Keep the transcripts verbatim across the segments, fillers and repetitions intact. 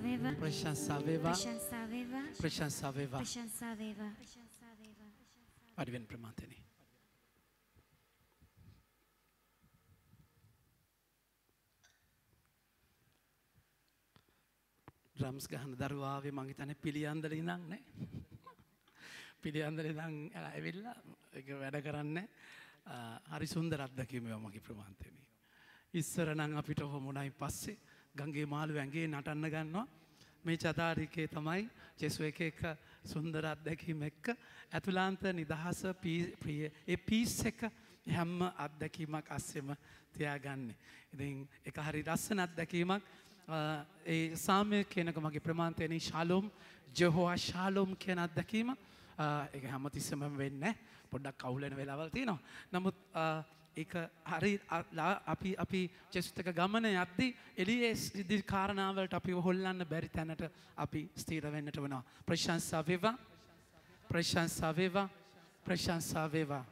veva. Prashansa veva. Prashansa veva. Prashansa veva. Prashansa veva. පරිවෙන් ප්‍රමාතනේ. Drums ගහන දරුවා ආවේ මං හිතන්නේ පිළියන්දල ඉඳන් නේ. පිළියන්දල ඉඳන් ඇවිල්ලා ඒක වැඩ කරන්නේ හරි සුන්දර අත්දැකීමක් මගේ ප්‍රමාතනේ. ඉස්සර නම් අපිට හොමුණයි පස්සේ ගංගේ මාළු ඇඟේ නටන්න ගන්නවා. මේ චතාරිකේ තමයි ජෙසු එක එක සුන්දර අත්දැකීම් එක්ක ඇතුළාන්ත නිදහස ප්‍රිය ඒ පීස් එක හැම අත්දැකීමක් අස්සෙම තියාගන්නේ. ඉතින් ඒක හරි ලස්සන අත්දැකීමක්. ඒ සාමය කියනක මගේ ප්‍රමාන්තයනේ ශාලෝම් ජෙහෝවා ශාලෝම් කියන අත්දැකීම ඒක හැමතිස්සෙම වෙන්නේ පොඩ්ඩක් කවුල් වෙන වෙලාවල් තියෙනවා. නමුත් ඒක හරි අපි අපි ජෙසුත් එක්ක ගමන යද්දී එළියේ සිද්ධි කාරණාවලට අපිව හොල්ලන්න බැරි තැනට අපි ස්ථිර වෙන්නට වෙනවා. ප්‍රශංසා වේවා. ප්‍රශංසා වේවා. ප්‍රශංසා වේවා.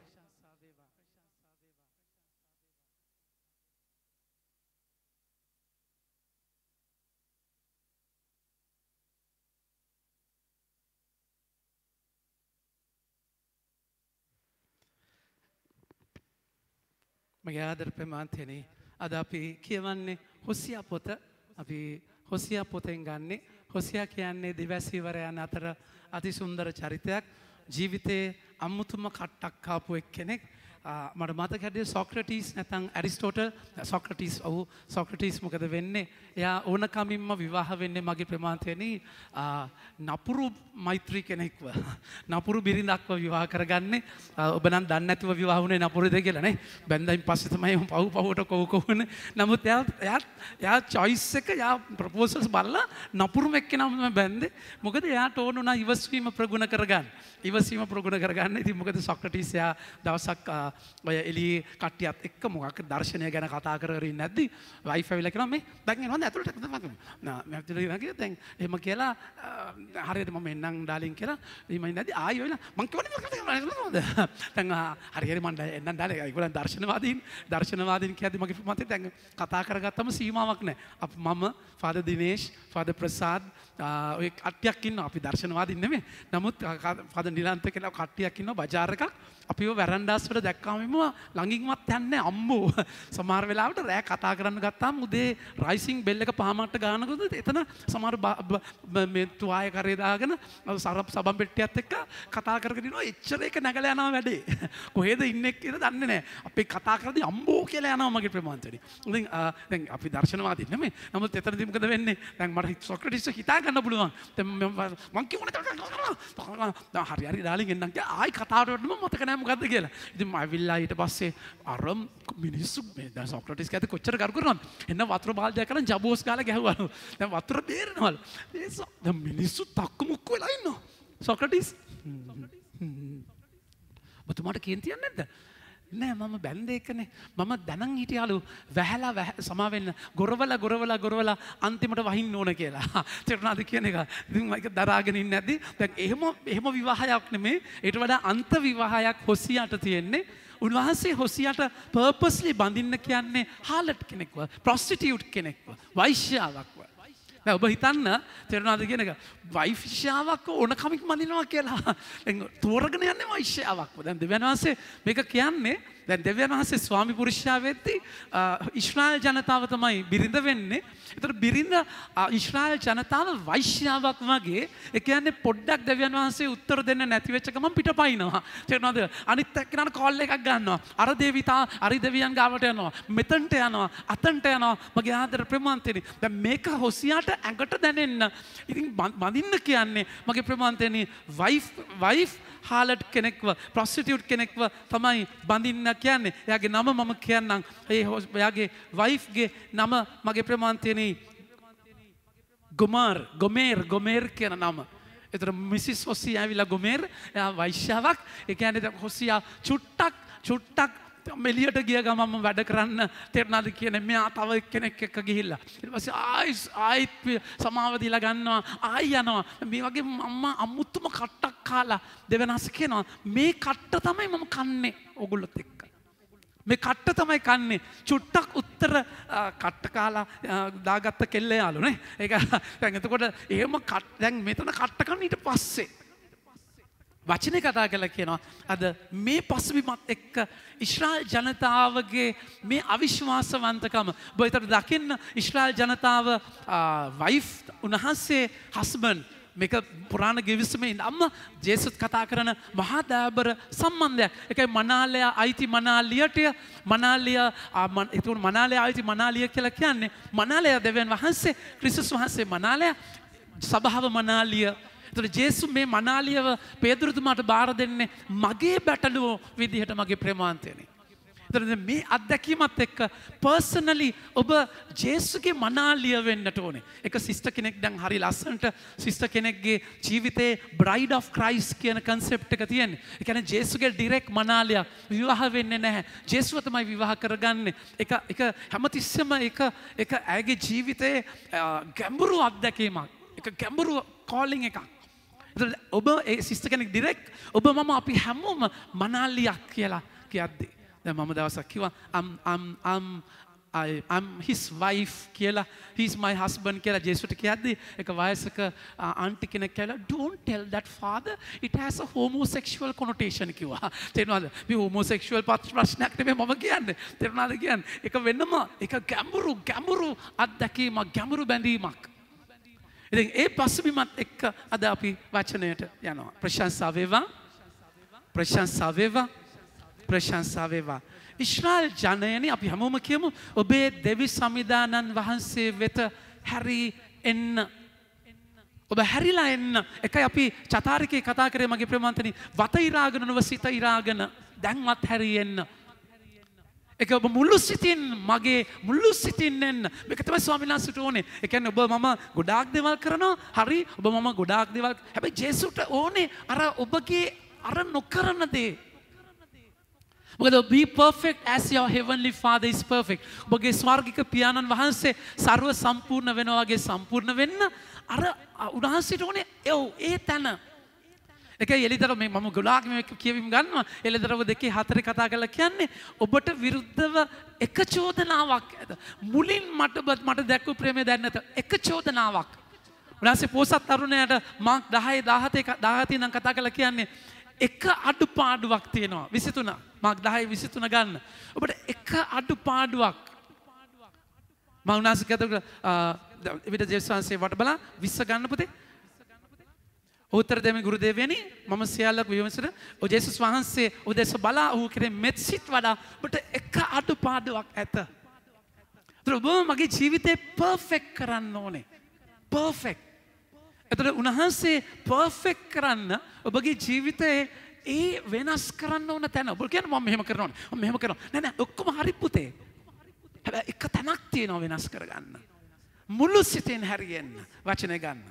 මගේ ආදර ප්‍රමාන්තයනේ අද අපි කියවන්නේ හොසියා පොත. අපි හොසියා පොතෙන් ගන්නෙ. හොසියා කියන්නේ දිවැසිවරයන් අතර අති සුන්දර චරිතයක්. ජීවිතයේ අමුතුම කට්ටක් ආපු එක්කෙනෙක්. මට මතක හැටියට සොක්‍රටිස් නැත්නම් ඇරිස්ටෝටල් සොක්‍රටිස් ඔව් සොක්‍රටිස් මොකද වෙන්නේ? එයා ඕනකමින්ම විවාහ වෙන්නේ මගේ ප්‍රමාන්තයනේ නපුරු මෛත්‍රී කෙනෙක්ව. නපුරු බිරිඳක්ව විවාහ කරගන්නේ. ඔබ නම් දන්නේ නැතුව විවාහ වුණේ නපුරුද කියලා නේ. බැන්දයින් පස්සේ තමයි පව් පවට කොව කොවන්නේ. නමුත් එයා එයා එයා choice එක එයා ප්‍රොපෝසල්ස් බලලා නපුරුම එක්කෙනාම තමයි බැන්දේ. මොකද එයාට ඕන උනා ඉවසීම ප්‍රගුණ කරගන්න. ඉවසීම ප්‍රගුණ කරගන්න. ඉතින් මොකද සොක්‍රටිස් එයා දවසක් ඔය එළියේ කට්ටියත් එක්ක මොකක් දර්ශනය ගැන කතා කර කර ඉන්නේ නැද්දි වයිෆ් ඇවිල්ලා කියනවා මේ දැන් එනවද ඇතුළට නා මම ඇතුළට ගියා දැන් එහෙම කියලා හරියට මම එන්නම් ඩාලින් කියලා ඊම ඉන්නදී ආයෙ වෙලා මං කිව්වනේ දැන් හරි හරි මං එන්නම් ඩාලි ඒගොල්ලන් දර්ශනවාදීන් දර්ශනවාදීන් කියද්දි මගේ මතේ දැන් කතා කරගත්තම සීමාවක් නැහැ අප මම ෆාදර් දිනේෂ් ෆාදර් ප්‍රසාද් ඔය කට්ටියක් ඉන්නවා අපි දර්ශනවාදීන් නෙමෙයි නමුත් ෆාදර් නිලන්ත කියලා කට්ටියක් ඉන්නවා බජාර් එකක් අපිව වැරන්ඩාස් වල දැක්කාම ඉම ළඟින්වත් යන්නේ අම්මෝ සමහර වෙලාවට රෑ කතා කරන්න ගත්තාම උදේ රයිසිං බෙල් එක පහමට ගානකොට එතන සමහර මේ තුවාය කරේ දාගෙන සරප් සබම් පෙට්ටියත් එක්ක කතා කරගෙන ඉනවා එච්චර එක නැගලා යනවා වැඩේ කොහෙද ඉන්නේ කියලා දන්නේ නැහැ අපි කතා කරද්දී අම්බෝ කියලා යනවා මගේ ප්‍රමාන්තෙට ඉතින් දැන් අපි දර්ශනවාදී නෙමෙයි නමුත් එතනදී මොකද වෙන්නේ දැන් මට සොක්‍රටිස් හිතා ගන්න පුළුවන් දැන් මං කියුණා හරි හරි ඩාලින් එන්නම් ආයි කතාවට වඩම මතක නැහැ මොකද්ද කියලා. ඉතින් මම ඇවිල්ලා ඊට පස්සේ අර මිනිස්සු දැන් සොක්‍රටිස් කැත කොච්චර කරු කරනවද? එන්න වතුර බාල්දියක් කරන් ජබෝස් ගාලා ගැහුවලු. දැන් වතුර බේරනවලු. ඒ දැන් මිනිස්සු තක්කු මුක්කු වෙලා ඉන්නවා. සොක්‍රටිස්. ඔබතුමාට කේන්තියක් නැද්ද? නෑ මම බැන්දේ එකනේ. මම දැනන් හිටියාලු වැහැලා සමා වෙන්න ගොරවලා ගොරවලා ගොරවලා අන්තිමට වහින්න ඕන කියලා. තේරුණාද කියන එක? ඉතින් මම ඒක දරාගෙන ඉන්නේ නැද්දි දැන් එහෙම එහෙම විවාහයක් නෙමේ. ඊට වඩා අන්ත විවාහයක් හොසියාට තියෙන්නේ. උන්වහන්සේ හොසියාට පර්පස්ලි බඳින්න කියන්නේ හාලට් කෙනෙක්ව, ප්‍රොස්ටිටියුට් කෙනෙක්ව, වෛශ්‍යාවක්ව. දැන් ඔබ හිතන්න තේරුණාද කියන එක? වෛශ්‍යාවක් ඕන කමික් මනිනවා කියලා. දැන් තෝරගෙන යන්නේ වෛශ්‍යාවක්ව. දැන් දෙවියන් වහන්සේ මේක කියන්නේ දැන් දෙවියන් වහන්සේ ස්වාමි පුරුෂයා වෙද්දී ඊශ්‍රායල් ජනතාව තමයි බිරිඳ වෙන්නේ. ඒතර බිරිඳ ඊශ්‍රායල් ජනතාව වෛශ්‍යාවක් වගේ ඒ කියන්නේ පොඩ්ඩක් දෙවියන් වහන්සේ උත්තර දෙන්න නැති වෙච්ච ගමන් පිටපයින්නවා. තේරුණාද? අනිත් එක්කනට කෝල් එකක් ගන්නවා. අර දෙවිතා අර දෙවියන් ගාවට යනවා. මෙතනට යනවා. අතනට යනවා. මගේ ආදර ප්‍රමාන්තේනි. දැන් මේක හොසියාට ඇඟට දැනෙන්න. ඉතින් බඳින්න කියන්නේ මගේ ප්‍රමාන්තේනි වයිෆ් වයිෆ් හාලට් කෙනෙක්ව ප්‍රොස්ටිටියුට් කෙනෙක්ව තමයි බඳින්න කියන්නේ. එයාගේ නම මම කියන්නම්. ඒ එයාගේ වයිෆ්ගේ නම මගේ ප්‍රමාන්තේනි ගොමාර් ගොමේර් ගොමේර් කියන නම. ඒතර මිසිස් හොසියා ඇවිල්ලා ගොමේර් එයා වෛශ්‍යාවක්. ඒ කියන්නේ හොසියා චුට්ටක් චුට්ටක් මෙලියට ගිය ගමම වැඩ කරන්න තේරුණාද කියන්නේ මෙයා තව කෙනෙක් එක්ක ගිහිල්ලා ඊට පස්සේ ආයි ආයිත් සමාව දීලා ගන්නවා ආයි යනවා මේ වගේ අම්මා අමුතුම කට්ටක් කාලා දෙවනස් කියනවා මේ කට්ට තමයි මම කන්නේ ඕගොල්ලොත් එක්ක මේ කට්ට තමයි කන්නේ. චුට්ටක් උත්තර කට්ට කාලා දාගත්ත කෙල්ල යාළුනේ. ඒක දැන් එතකොට එහෙම දැන් මෙතන කට්ට කන්න ඊට පස්සේ වචනේ කතා කරලා කියනවා අද මේ පසුබිමත් එක්ක ඊශ්‍රායල් ජනතාවගේ මේ අවිශ්වාසවන්තකම ඔබ ඒතර දකින්න ඊශ්‍රායල් ජනතාව වයිෆ් උන්වහන්සේ හස්බන්ඩ් මේක පුරාණ ගිවිසුමේ ඉඳන්ම ජේසුස් කතා කරන මහා දයාබර සම්බන්ධයක්. ඒකයි මනාලය අයිති මනාලියට මනාලිය ඒතුණු මනාලය අයිති මනාලිය කියලා කියන්නේ මනාලය දෙවියන් වහන්සේ ක්‍රිස්තුස් වහන්සේ මනාලය සභාව මනාලිය. ඒතකොට ජේසුස් මේ මනාලියව පේදුරුතුමාට බාර දෙන්නේ මගේ බැටළුව විදිහට මගේ ප්‍රේමාන්තයනේ. ඒතකොට මේ අත්දැකීමත් එක්ක පර්සනලි ඔබ ජේසුගේ මනාලිය වෙන්නට ඕනේ. එක සිස්ටර් කෙනෙක් දැන් හරි ලස්සනට සිස්ටර් කෙනෙක්ගේ ජීවිතේ බ්‍රයිඩ් ඔෆ් ක්‍රයිස්ට් කියන කන්සෙප්ට් එක තියෙන්නේ. ඒ කියන්නේ ජේසුගේ ඩිරෙක්ට් මනාලිය විවාහ වෙන්නේ නැහැ. ජේසුව තමයි විවාහ කරගන්නේ. එක එක හැමතිස්සෙම එක එක ඇගේ ජීවිතේ ගැඹුරු අත්දැකීමක්. එක ගැඹුරු කෝලින් එකක්. ඔබ ඒ සිස්ටර් කෙනෙක් ඩිරෙක්ට් ඔබ මම අපි හැමෝම මනාලියක් කියලා කියද්දී දැන් මම දවසක් කිව්වා I'm I'm I'm I I'm his wife කියලා he's my husband කියලා ජේසුට කියද්දී එක වයසක ආන්ටි කෙනෙක් කියලා don't tell that father it has a homosexual connotation කිව්වා. තේරෙනවද? මේ homosexual ප්‍රශ්නයක් නෙමෙයි මම කියන්නේ. තේරුණාද කියන්නේ? ඒක වෙනම ඒක ගැඹුරු ගැඹුරු අත්දැකීමක් ගැඹුරු බැඳීමක්. ඉතින් ඒ පසුබිමත් එක්ක අද අපි වචනයට යනවා. ප්‍රශංසා වේවා. ප්‍රශංසා වේවා. ප්‍රශංසා වේවා. ඊශ්‍රායල් ජනයනි අපි හැමෝම කියමු ඔබේ දෙවි සමිදානන් වහන්සේ වෙත හැරී එන්න. ඔබ හැරිලා එන්න. එකයි අපි චතාරිකේ කතා කරේ මගේ ප්‍රේමන්තනි වත ඉරාගෙන නොව සිත ඉරාගෙන දැන්වත් හැරී එන්න. ඒක ඔබ මුළු සිතින් මගේ මුළු සිතින් එන්න. මේක තමයි ස්වාමීන් වහන්සේට ඕනේ. ඒ කියන්නේ ඔබ මම ගොඩාක් දේවල් කරනවා. හරි. ඔබ මම ගොඩාක් දේවල්. හැබැයි ජේසුට ඕනේ අර ඔබගේ අර නොකරන දේ. මොකද be perfect as your heavenly father is perfect. ඔබගේ ස්වර්ගික පියාණන් වහන්සේ ਸਰව සම්පූර්ණ වෙනවා වගේ සම්පූර්ණ වෙන්න අර උන්වහන්සේට ඕනේ ඒ තැන. ඒකයි එලිදර මේ මම ගොඩාක් මේ කියවීම ගන්නවා. එලිදරව දෙකේ හතරේ කතා කරලා කියන්නේ ඔබට විරුද්ධව එක චෝදනාවක් ඇත. මුලින් මට මට දැක්කු ප්‍රේමය දැන් නැත. එක චෝදනාවක්. උන්වහන්සේ පොසත් තරුණයාට මාක් දහය දාහතේ දාහතේ නම් කතා කරලා කියන්නේ එක අඩුපාඩුවක් තියෙනවා. විසිතුන මාක් දහය විසිතුන ගන්න. ඔබට එක අඩුපාඩුවක්. මම උන්වහන්සේ කතා එවිට ජේසුස් වහන්සේ වට බලා විස්ස ගන්න පුතේ. උත්තර දෙමි ගුරු දෙවියනි මම සියල්ලක් විමසන ඔ ජේසුස් වහන්සේ උදෙස බලා ඔහු කෙරේ මෙත් සිත් වඩා ඔබට එක අඩුපාඩුවක් ඇත. ඒතර ඔබ මගේ ජීවිතේ පර්ෆෙක්ට් කරන්න ඕනේ. පර්ෆෙක්ට්. ඒතර උන්වහන්සේ පර්ෆෙක්ට් කරන්න ඔබගේ ජීවිතේ ඒ වෙනස් කරන්න ඕන තැන. ඔබ කියන්නේ මම මෙහෙම කරනවා. මම මෙහෙම කරනවා. නෑ නෑ ඔක්කොම හරි පුතේ. හැබැයි එක තැනක් තියෙනවා වෙනස් කරගන්න. මුළු සිතෙන් හරියෙන්න වචනේ ගන්න.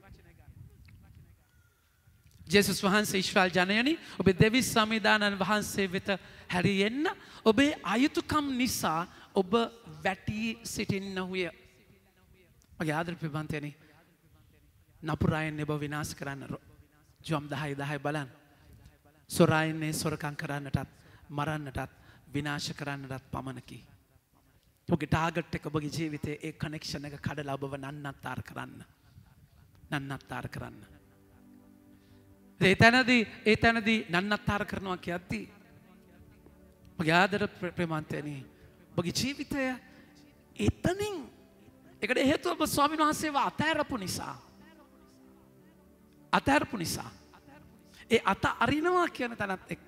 ජේසුස් වහන්සේ ඊශ්‍රායල් ජනයනි ඔබේ දෙවි සමිදානන් වහන්සේ වෙත හැරියෙන්න ඔබේ අයුතුකම් නිසා ඔබ වැටි සිටින්නහුය. මගේ ආදර ප්‍රියන්තයනි නපුරායන් ඔබ විනාශ කරන්න ජොම් දහය දහය බලන්න. සොරායන්නේ සොරකම් කරන්නටත් මරන්නටත් විනාශ කරන්නටත් පමණකි. ඔබගේ ටාගට් එක ඔබගේ ජීවිතයේ ඒ කනෙක්ෂන් එක කඩලා ඔබව නන්නත්තර කරන්න. නන්නත්තර කරන්න. ඒ තැනදී ඒ තැනදී නන්නත්තර කරනවා කියද්දී මගේ ආදර ප්‍රේමන්තයනි ඔබගේ ජීවිතය එතනින් ඒකට හේතුව ඔබ ස්වාමීන් වහන්සේව අතහැරපු නිසා අතහැරපු නිසා ඒ අත අරිනවා කියන තැනත් එක්ක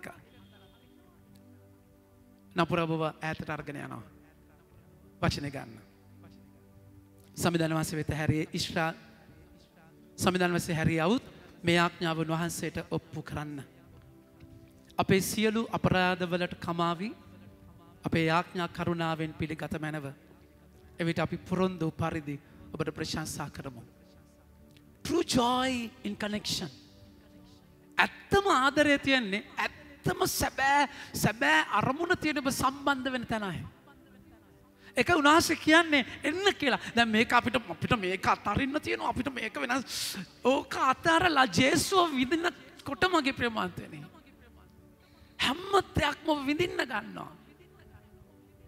නපුර ඔබව ඈතට අරගෙන යනවා. වචනේ ගන්න. සමිදාන වහන්සේ වෙත හැරී ඊශ්‍රායල් සමිදාන වහන්සේ හැරී આવුත් මේ ආඥාව වහන්සේට ඔප්පු කරන්න. අපේ සියලු අපරාධවලට කමාවි අපේ ආඥා කරුණාවෙන් පිළිගත මැනව. එවිට අපි පුරොන්දු පරිදි ඔබට ප්‍රශංසා කරමු. True joy in connection. ඇත්තම ආදරය තියන්නේ ඇත්තම සැබෑ සැබෑ අරමුණ තියෙන ඔබ සම්බන්ධ වෙන තැනයි. ඒක උන්වහන්සේ කියන්නේ එන්න කියලා. දැන් මේක අපිට අපිට මේක අතරින්න තියෙනවා. අපිට මේක වෙනස්. ඕක අතරලා ජේසුව විඳිනකොට මගේ ප්‍රේමාන්තයනේ. හැම දෙයක්ම විඳින්න ගන්නවා.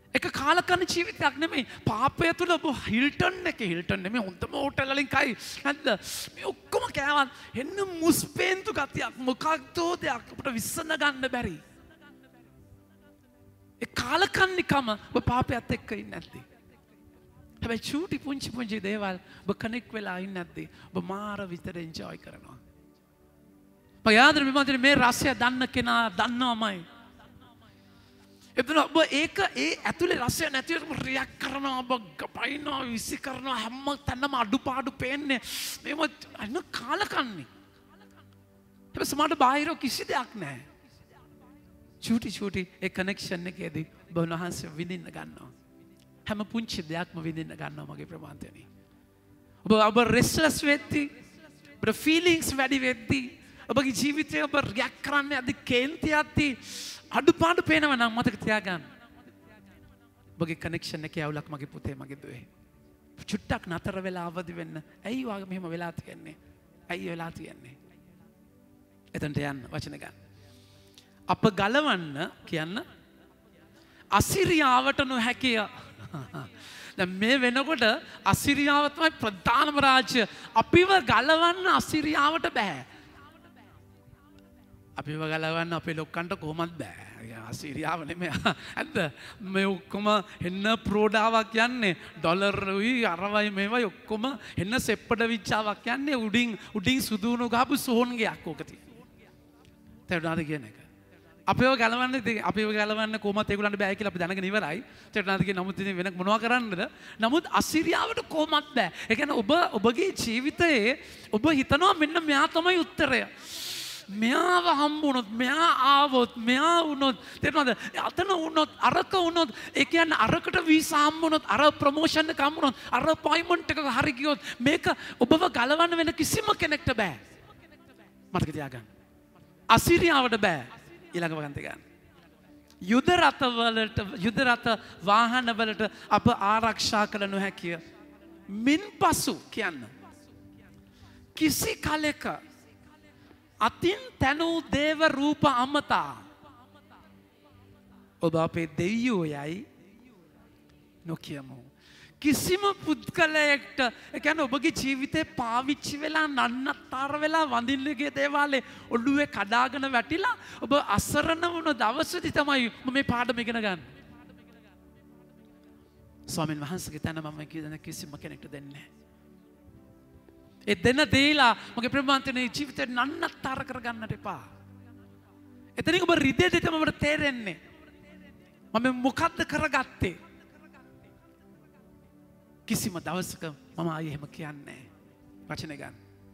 එක කාලකන්න ජීවිතයක් නෙමෙයි. පාපය තුළ ඔබ හිල්ටන් එකේ හිල්ටන් නෙමෙයි හොඳම හෝටල් වලින් කයි. නැද්ද? මේ ඔක්කොම කෑවත් එන්න මුස්පේන්තු ගතියක් මොකක්දෝ දෙයක් අපිට විශ්සඳ ගන්න බැරි. ඒ කාලකන්නිකම ඔබ පාපයත් එක්ක ඉන්නේ නැද්ද? හැබැයි චූටි පුංචි පුංචි දේවල් ඔබ කනෙක් වෙලා ඉන්නේ නැද්ද? ඔබ මාර විතර එන්ජොයි කරනවා. මම යාදර මෙමන්තේ මේ රසය දන්න කෙනා දන්නවමයි. එතන ඔබ ඒක ඒ ඇතුලේ රසය නැතිවම රියැක්ට් කරනවා ඔබ පයින්නවා විසි කරනවා හැම තැනම අඩුපාඩු පේන්නේ මේව අන්න කාලකන්නේ. හැබැයි සමහරට බාහිර කිසි දෙයක් නැහැ. චූටි චූටි ඒ කනෙක්ෂන් එකේදී ඔබ උන්වහන්සේ විඳින්න ගන්නවා. හැම පුංචි දෙයක්ම විඳින්න ගන්නවා මගේ ප්‍රමාන්තයනේ. ඔබ ඔබ රෙස්ට්ලස් වෙද්දී ඔබ ෆීලිංග්ස් වැඩි වෙද්දී ඔබගේ ජීවිතේ ඔබ රියැක්ට් කරන්නේ අද කේන්ති යද්දී අඩුපාඩු පේනවා නම් මතක තියාගන්න. ඔබගේ කනෙක්ෂන් එකේ අවුලක් මගේ පුතේ මගේ දුවේ. චුට්ටක් නතර වෙලා අවදි වෙන්න. ඇයි වාගේ මෙහෙම වෙලා තියෙන්නේ? ඇයි වෙලා තියෙන්නේ? එතනට යන්න වචන ගන්න. අප ගලවන්න කියන්න අසිරියාවට නොහැකිය. දැන් මේ වෙනකොට අසිරියාව තමයි ප්‍රධානම රාජ්‍ය. අපිව ගලවන්න අසිරියාවට බෑ. අපිව ගලවන්න අපේ ලොක්කන්ට කොහොමත් බෑ. අසිරියාව නෙමෙයි. ඇත්ත මේ ඔක්කොම එන්න ප්‍රෝඩාවක් යන්නේ ඩොලරුයි අරවයි මේවයි ඔක්කොම එන්න සෙප්පඩ විච්චාවක් යන්නේ උඩින් උඩින් සුදුණු ගහපු සෝන්ගයක් ඕක තියෙනවා. තේරුණාද කියන එක? අපිව ගලවන්නේ අපිව ගලවන්න කොහොමද ඒගොල්ලන්ට බෑ කියලා අපි දැනගෙන ඉවරයි. තේරුණාද කියන නමුත් ඉතින් වෙන මොනවා කරන්නද? නමුත් අසිරියාවට කොහොමත් බෑ. ඒ කියන්නේ ඔබ ඔබගේ ජීවිතයේ ඔබ හිතනවා මෙන්න මෙයා තමයි උත්තරය. මෙයාව හම්බුනොත් මෙයා ආවොත් මෙයා වුණොත් තේරෙනවද අතන වුණොත් අරක වුණොත් ඒ කියන්නේ අරකට වීසා හම්බුනොත් අර ප්‍රොමෝෂන් එක හම්බුනොත් අර අපොයින්ට්මන්ට් එක හරි ගියොත් මේක ඔබව ගලවන්න වෙන කිසිම කෙනෙක්ට බෑ මතක තියාගන්න අසිරියාවට බෑ ඊළඟ වගන්ති ගන්න යුද රථ වලට යුද රථ වාහන වලට අප ආරක්ෂා කළ නොහැකිය මින්පසු කියන්න කිසි කලෙක අතින් තැනූ දේව රූප අමතා ඔබ අපේ දෙවියෝ යයි නොකියමු. කිසිම පුද්ගලයෙක්ට ඒ කියන්නේ ඔබගේ ජීවිතේ පාවිච්චි වෙලා නන්නත්තර වෙලා වඳින්නගේ දේවාලේ ඔළුවේ කඩාගෙන වැටිලා ඔබ අසරණ වුණ දවසේදී තමයි මේ පාඩම ඉගෙන ගන්න. ස්වාමීන් වහන්සේගේ තැන මම කියන කිසිම කෙනෙක්ට දෙන්නේ නැහැ. ඒ දෙන දේලා මගේ ප්‍රමාන්තනේ ජීවිතේ නන්නත්තර කරගන්නට එපා. එතනින් ඔබ රිදෙ දෙතම ඔබට තේරෙන්නේ. මම මොකද්ද කරගත්තේ? කිසිම දවසක මම ආයේ එහෙම කියන්නේ නැහැ. වචන ගන්න.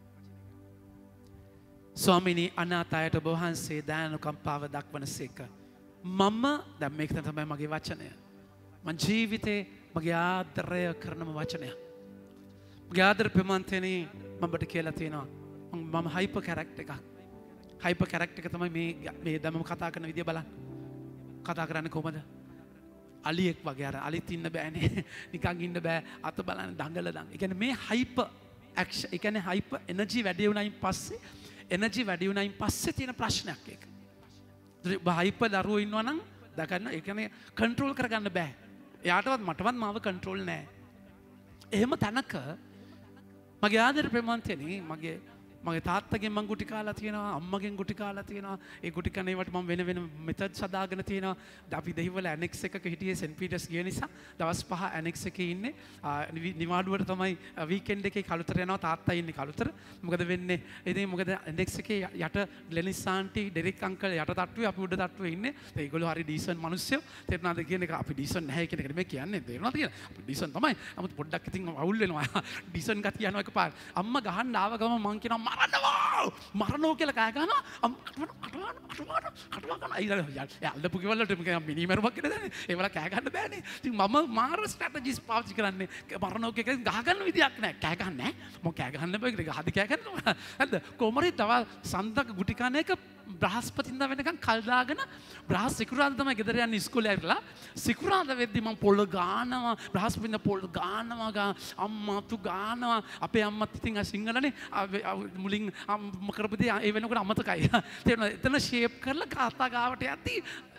ස්වාමිනී අනාථ අයට ඔබ වහන්සේ දයානුකම්පාව දක්වනසේක. මම දැන් මේක තමයි මගේ වචනය. මං ජීවිතේ මගේ ආදරය කරනම වචනය. මගේ ආදර ප්‍රමාන්තනේ මම ඔබට කියලා තියෙනවා. මම හයිපර් කැරක්ටර් එකක්. හයිපර් කැරක්ටර් එක තමයි මේ මේ දැන් මම කතා කරන විදිය බලන්න. කතා කරන්නේ කොහමද? අලියෙක් වගේ අර අලිත් ඉන්න බෑනේ. නිකන් ඉන්න බෑ. අත බලන්න දඟල දඟ. ඒ කියන්නේ මේ හයිපර් ඇක්ෂන් ඒ කියන්නේ හයිපර් එනර්ජි වැඩි වුණායින් පස්සේ එනර්ජි වැඩි වුණායින් පස්සේ තියෙන ප්‍රශ්නයක් ඒක. ඔබ හයිපර් දරුවෝ ඉන්නවා නම් දකන්න ඒ කියන්නේ කන්ට්‍රෝල් කරගන්න බෑ. එයාටවත් මටවත් මාව කන්ට්‍රෝල් නෑ. එහෙම තැනක මගේ ආදර ප්‍රමාන්තනේ මගේ මගේ තාත්තගෙන් මං ගුටි කාලා තියෙනවා අම්මගෙන් ගුටි කාලා තියෙනවා ඒ ගුටි කන ඒවට මම වෙන වෙන මෙතඩ්ස් හදාගෙන තියෙනවා අපි දෙහිවල ඇනෙක්ස් එකක හිටියේ සෙන්ට් පීටර්ස් ගිය නිසා දවස් පහ ඇනෙක්ස් එකේ ඉන්නේ නිවාඩුවට තමයි වීකෙන්ඩ් එකේ කලුතර යනවා තාත්තා ඉන්නේ කලුතර මොකද වෙන්නේ ඉතින් මොකද ඇනෙක්ස් එකේ යට ඩෙනිස් ආන්ටි ඩෙරික් අංකල් යට තට්ටුවේ අපි උඩ තට්ටුවේ ඉන්නේ ඒගොල්ලෝ හරි ඩීසන් මිනිස්සු තේරුණාද කියන එක අපි ඩීසන් නැහැ කියන එක මේ කියන්නේ තේරුණාද කියලා අපි ඩීසන් තමයි 아무ත් පොඩ්ඩක් ඉතින් අවුල් වෙනවා ඩීසන් ගතිය යනවා එකපාර අම්මා ගහන්න ආව ගම මං කියනවා මරනවා මරනවා කියලා කෑ ගහනවා අටවන අටවන අටවන අටවන අයිලා යල්ලපු කිවලට මම මිනිමරුවක් කියලා දැනේ ඒවල කෑ ගන්න බෑනේ ඉතින් මම මාර ස්ට්‍රැටජිස් පාවිච්චි කරන්නේ මරනවා කියන ගහ ගන්න විදියක් නැහැ කෑ ගන්න නැහැ මම කෑ ගහන්න බෑ කියලා ගහදි කෑ ගන්නවා හරිද කොමරි තව සන්දක ගුටි කන එක බ්‍රහස්පතින්දා වෙනකන් කල් දාගෙන බ්‍රහස් සිකුරාදා තමයි ගෙදර යන්නේ ඉස්කෝලේ ඇවිල්ලා සිකුරාදා වෙද්දි මම පොළ ගානවා බ්‍රහස්පතින්දා පොළ ගානවා අම්මා තු ගානවා අපේ අම්මත් ඉතින් සිංහලනේ මුලින් කරපු දේ ඒ වෙනකොට අමතකයි තේරෙනවද එතන ෂේප් කරලා කාතා ගාවට යද්දි ෂේප්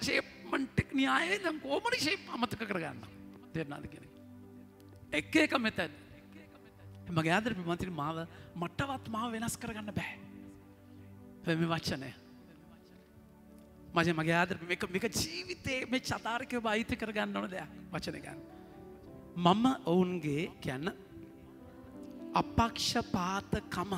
ස්ටේට්මන්ට් එක න්‍යායයි දැන් කොහොමද ෂේප් අමතක කරගන්න. තේරෙනවද කියන්නේ? එක එක මෙතන. මගේ ආදරේ මන්ත්‍රී මාව මටවත් මාව වෙනස් කරගන්න බෑ. මේ වචනය. මගේ මගේ ආදරේ මේක මේක ජීවිතේ මේ චතාරිකව අයිති කරගන්න ඕන දෙයක්. වචන ගන්න. මම ඔවුන්ගේ කියන අපක්ෂපාතකම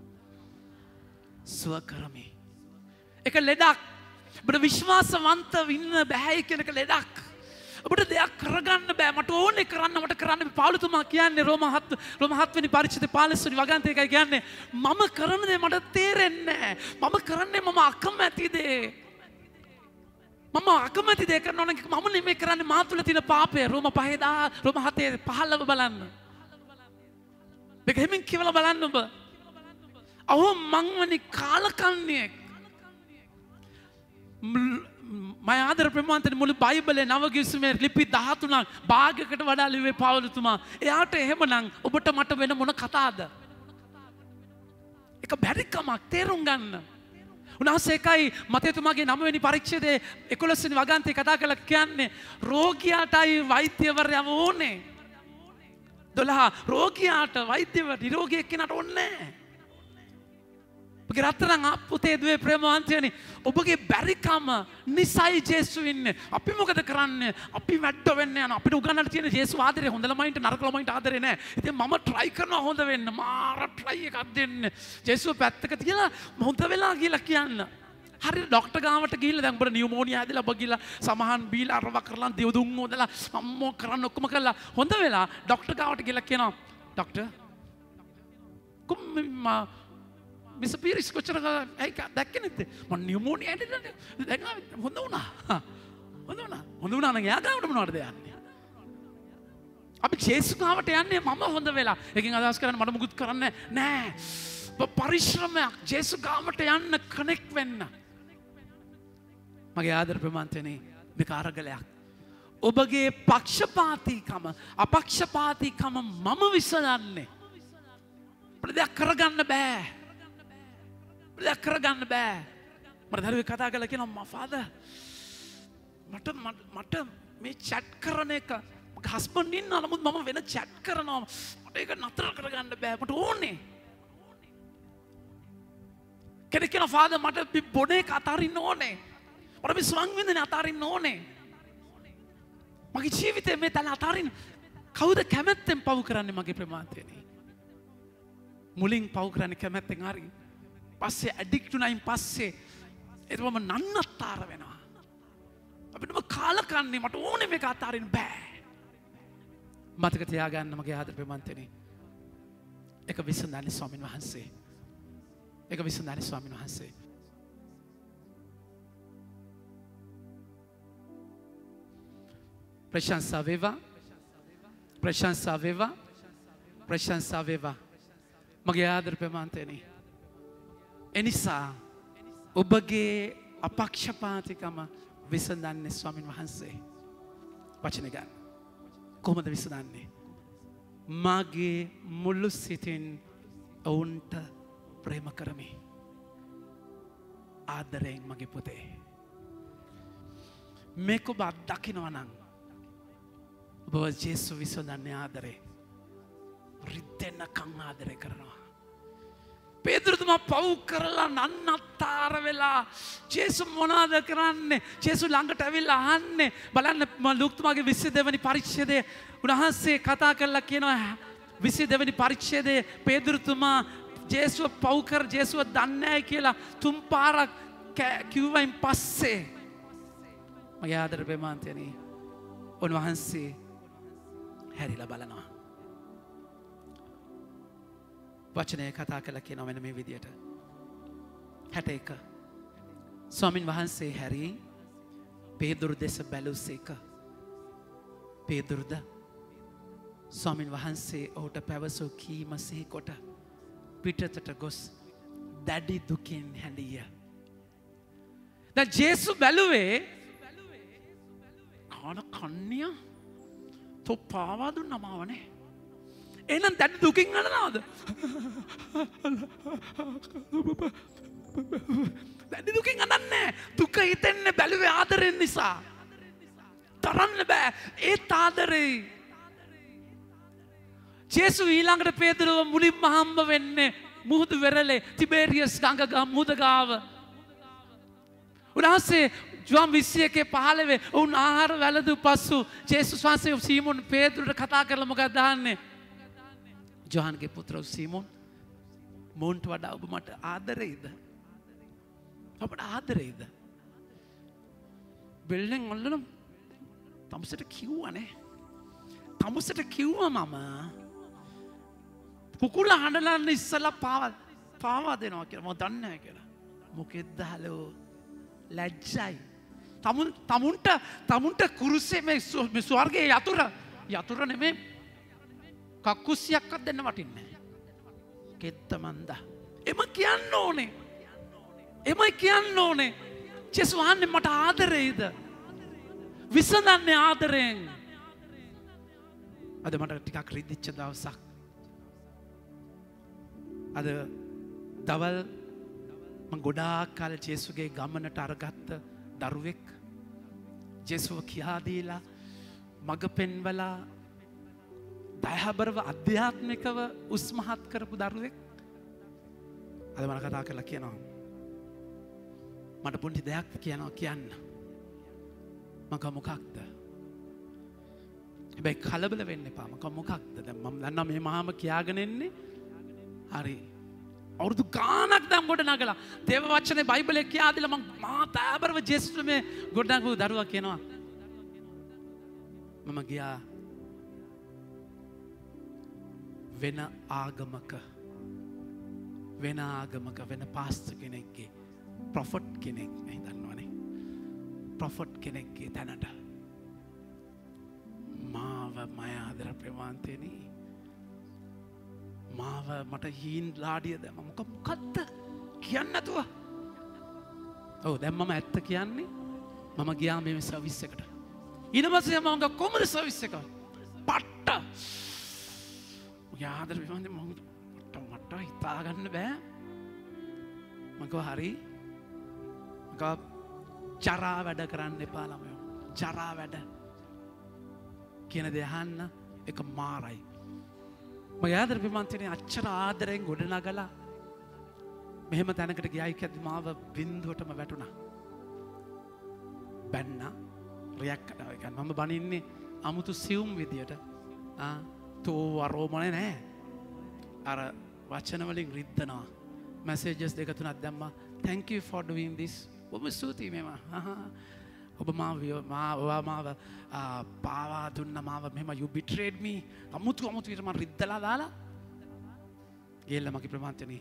සුව කරමි. එක ලෙඩක්. ඔබට විශ්වාසවන්තව ඉන්න බෑ කියන එක ලෙඩක්. ඔබට දෙයක් කරගන්න බෑ. මට ඕනේ කරන්න මට කරන්න පාවුලතුමා කියන්නේ රෝම හත් රෝම හත් වෙනි පරිච්ඡේදයේ පහළොස් වෙනි වගන්තය එකයි කියන්නේ මම කරන දේ මට තේරෙන්නේ නැහැ. මම කරන්නේ මම අකමැති දේ. මම අකමැති දේ කරනවා නම් මම නෙමෙයි කරන්නේ මා තුළ තියෙන පාපය. රෝම පහේ දහ රෝම හතේ පහළව බලන්න. මේක හැමින් කියලා බලන්න ඔබ. අහෝ මං වනි කාලකන්ණියෙක්. මම ආදර ප්‍රමාන්තේ මුළු බයිබලේ නව කිවිසුමේ ලිපි දහතුනක් භාගයකට වඩා ලිව්වේ පාවුලතුමා. එයාට එහෙමනම් ඔබට මට වෙන මොන කතාවද? ඒක බැරි කමක් තේරුම් ගන්න. උන්වහන්සේ එකයි මතේතුමාගේ නව වෙනි පරිච්ඡේදයේ එකොළොස් වෙනි වගන්තේ කතා කරලා කියන්නේ රෝගියාටයි වෛද්‍යවරයව ඕනේ. දොළහ රෝගියාට වෛද්‍යව නිරෝගී එක්කෙනාට ඕනේ නැහැ. ඔබගේ රත්තරන් පුතේ දුවේ ප්‍රේමවන්තයනි ඔබගේ බැරිකම නිසයි ජේසු ඉන්නේ. අපි මොකද කරන්නේ? අපි වැඩ වෙන්න යන අපිට උගන්වන්න තියෙන ජේසු ආදරේ හොඳ ළමයින්ට නරක ළමයින්ට ආදරේ නැහැ. ඉතින් මම try කරනවා හොඳ වෙන්න. මාර try එකක් දෙන්න. ජේසු පැත්තක තියලා හොඳ වෙලා කියලා කියන්න. හරියට ડોක්ටර් ගාවට ගිහිල්ලා දැන් උඹට නියුමෝනියා හැදලා ඔබ ගිහිල්ලා සමහන් බීලා අරව කරලා දෙවුදුන් හොදලා අම්මෝ කරන්න ඔක්කොම කරලා හොඳ වෙලා ડોක්ටර් ගාවට ගිහිල්ලා කියනවා ડોක්ටර් කොම්ම මිස් පීරිස් කොච්චර ඇයි දැක්කේ නැද්ද? මම නියුමෝනියා හැදලා දැන් හොඳ වුණා. හොඳ වුණා. හොඳ වුණා නම් එයා ගාවට මොනවටද යන්නේ? අපි ජේසු ගාවට යන්නේ මම හොඳ වෙලා. එකකින් අදහස් කරන්නේ මට මුකුත් කරන්නේ නැහැ. පරිශ්‍රමයක් ජේසු ගාවට යන්න කනෙක්ට් වෙන්න. මගේ ආදර ප්‍රමාන්තනේ මේක අරගලයක්. ඔබගේ පක්ෂපාතීකම අපක්ෂපාතීකම මම විසඳන්නේ. ප්‍රදයක් කරගන්න බෑ. ප්‍රදයක් කරගන්න බෑ. මට දරුවෙක් කතා කරලා කියනවා මා ෆාදර් මට මට මේ chat කරන එක මගේ හස්බන්ඩ් ඉන්නවා නමුත් මම වෙන chat කරනවා මට ඒක නතර කරගන්න බෑ මට ඕනේ. කෙනෙක් කියනවා ෆාදර් මට බොන එක අතාරින්න ඕනේ. මට මේ ස්වං වින්දනය අතාරින්න ඕනේ. මගේ ජීවිතේ මේ තල අතාරින්න කවුද කැමැත්තෙන් පව් කරන්නේ මගේ ප්‍රමාන්තයනේ? මුලින් පව් කරන්නේ කැමැත්තෙන් හරි. පස්සේ ඇඩික්ට් වුණායින් පස්සේ ඒකම නන්නත්තර වෙනවා. අපිටම කාලකන්නේ මට ඕනේ මේක අතාරින්න බෑ. මතක තියාගන්න මගේ ආදර ප්‍රමාන්තයනේ. ඒක විසඳන්නේ ස්වාමීන් වහන්සේ. ඒක විසඳන්නේ ස්වාමීන් වහන්සේ. ප්‍රශංසා වේවා. ප්‍රශංසා වේවා. ප්‍රශංසා වේවා. මගේ ආදර ප්‍රමාන්තයනේ. එනිසා ඔබගේ අපක්ෂපාතිකම විසඳන්නේ ස්වාමීන් වහන්සේ. වචන ගන්න. කොහොමද විසඳන්නේ? මගේ මුළු සිතින් ඔවුන්ට ප්‍රේම කරමි. ආදරයෙන් මගේ පුතේ. මේක ඔබ අත්දකිනවා නම් ඔබ ජේසු විසඳන්නේ ආදරේ. රිද්දෙන්නකම් ආදරේ කරනවා. පේතුරුතුමා පව් කරලා නන්නත්තර වෙලා ජේසු මොනවද කරන්නේ? ජේසු ළඟට ඇවිල්ලා අහන්නේ බලන්න ලූක්තුමාගේ විස්සි දෙවෙනි පරිච්ඡේදයේ උන්වහන්සේ කතා කරලා කියනවා විස්සි දෙවෙනි පරිච්ඡේදයේ පේතුරුතුමා ජේසුව පව් කර ජේසුව දන්නේ නැහැ කියලා තුන් පාරක් කිව්වයින් පස්සේ මගේ ආදර ප්‍රේමාන්තයනේ උන්වහන්සේ හැරිලා බලනවා. වචනය කතා කළා කියනවා මෙන්න මේ විදියට. හැට එක ස්වාමින් වහන්සේ හැරි පේදුරු දෙස බැලුසේක. පේදුරුද ස්වාමින් වහන්සේ ඔහුට පැවසූ කීම සිහිකොට පිටතට ගොස් දැඩි දුකින් හැඬිය. දැන් ජේසු බැලුවේ කාණ කන්නිය තෝ පාවා දුන්නා මාවනේ. එහෙනම් දැඩි දුකින් අඬනවද? දැඩි දුකින් අඬන්නේ. දුක හිතෙන්නේ බැලුවේ ආදරෙන් නිසා. දරන්න බෑ. ඒත් ආදරේ. ජේසු ඊළඟට පේදුරුව මුලින්ම හම්බ වෙන්නේ මුහුදු වෙරළේ තිබේරියස් ගඟ මුහුද ගාව. උන්වහන්සේ ජුවන් විස්සි එකේ පහළොවේ උන් ආහාර වැළඳු පසු ජේසුස් වහන්සේ සීමෝන් පේදුරුට කතා කරලා මොකක්ද අහන්නේ? ජොහන්ගේ පුත්‍ර සීමෝන් මොන්ට වඩා ඔබ මට ආදරෙයිද? ඔබට ආදරෙයිද? බෙල්ලෙන් අල්ලන තමුසට කිව්වනේ. තමුසට කිව්වා මම කුකුල හඬලන්න ඉස්සලා පාවා පාවා දෙනවා කියලා. මම දන්නේ නැහැ කියලා. මොකෙද්ද හලෝ ලැජ්ජයි. තමුන් තමුන්ට තමුන්ට කුරුසේ මේ මේ ස්වර්ගයේ යතුරු යතුරු නෙමෙයි කක්කුසියක්වත් දෙන්න වටින්නේ නැහැ. කෙත්ත මන්දා. එම කියන්න ඕනේ. එමයි කියන්න ඕනේ. ජේසුස් වහන්සේ මට ආදරෙයිද? විසඳන්නේ ආදරයෙන්. අද මට ටිකක් රිදිච්ච දවසක්. අද දවල් මම ගොඩාක් කාල ජේසුගේ ගමනට අරගත්ත දරුවෙක්. ජේසුව කියා දීලා මග පෙන්වලා දයාබරව අධ්‍යාත්මිකව උස්මහත් කරපු දරුවෙක්. අද මම කතා කරලා කියනවා මට පොඩි දෙයක් කියනවා කියන්න. මම කව මොකක්ද? හැබැයි කලබල වෙන්න එපා. මම කව මොකක්ද? දැන් මම දන්නවා මේ මහාම කියාගෙන එන්නේ. හරි. අවුරුදු ගානක් දැන් ගොඩ නගලා දේව වචනේ බයිබලයේ කියා දීලා මම මහා තාබරව ජේසුස් මේ ගොඩ නගපු දරුවා කියනවා. මම ගියා වෙන ආගමක වෙන ආගමක වෙන පාස්ටර් කෙනෙක්ගේ ප්‍රොෆට් කෙනෙක් නේ දන්නවනේ. ප්‍රොෆට් කෙනෙක්ගේ තැනට මාව මය ආදර ප්‍රේමාන්තේනි මාව මට හීන් ලාඩිය දැම්ම. මොක මොකද්ද කියන්න නැතුව. ඔව් දැන් මම ඇත්ත කියන්නේ මම ගියා මේ සර්විස් එකට. ඊට පස්සේ මම ගා කොමද සර්විස් එක? පට්ට. මගේ ආදර ප්‍රේමාන්තේ මට මට හිතා ගන්න බෑ. මම කිව්වා හරි. මම ජරා වැඩ කරන්න එපා ළමයෝ. ජරා වැඩ කියන දේ අහන්න එක මාරයි. මගේ ආදර ප්‍රේමාන්තනේ අච්චර ආදරෙන් ගොඩ නගලා මෙහෙම තැනකට ගියයි කියද්දි මාව බින්දුවටම වැටුණා. බැන්න රියැක්ට් කරනවා. ඒ කියන්නේ මම බනින්නේ අමුතු සියුම් විදියට. ආ තෝ වරෝමනේ නෑ. අර වචන වලින් රිද්දනවා. මැසේජස් දෙක තුනක් දැම්මා. thank you for doing this. ඔබ ස්තුතියි මේවා. ඔබ මාව මාව මාව පාවා දුන්න මාව මෙහෙම you betrayed me. අමුතු අමුතු විදිහට මම රිද්දලා දාලා ගිහලා මගේ ප්‍රමාන්තනේ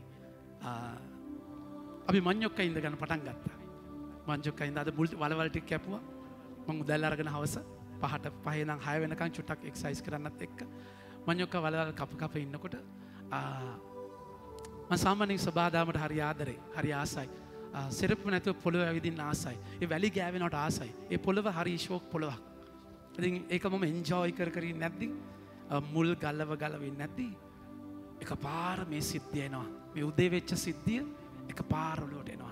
අපි මඤ්ඤොක්ක ඉඳගෙන පටන් ගත්තා. මඤ්ඤොක්ක ඉඳ අද වලවල් ටික කැපුවා. මම උදැල්ල අරගෙන හවස පහට පහේ ඉඳන් හය වෙනකන් චුට්ටක් එක්සර්සයිස් කරන්නත් එක්ක මඤ්ඤොක්ක වලවල් කප කප ඉන්නකොට මම සාමාන්‍යයෙන් සබාදාමට හරි ආදරේ හරි ආසයි. සෙරප්පු නැතුව පොළොව ඇවිදින්න ආසයි. ඒ වැලි ගෑවෙනවට ආසයි. ඒ පොළොව හරි ෂෝක් පොළොවක්. ඉතින් ඒක මම එන්ජොයි කර කර ඉන්නේ නැද්දි මුල් ගලව ගලව ඉන්නේ නැද්දි එකපාර මේ සිද්ධිය එනවා. මේ උදේ වෙච්ච සිද්ධිය එකපාර ඔලුවට එනවා.